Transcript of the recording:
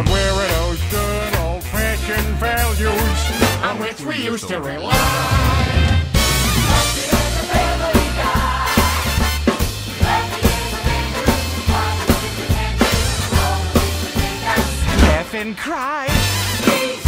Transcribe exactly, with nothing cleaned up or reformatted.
Where are those good old-fashioned values on which we used to rely? Laugh and cry.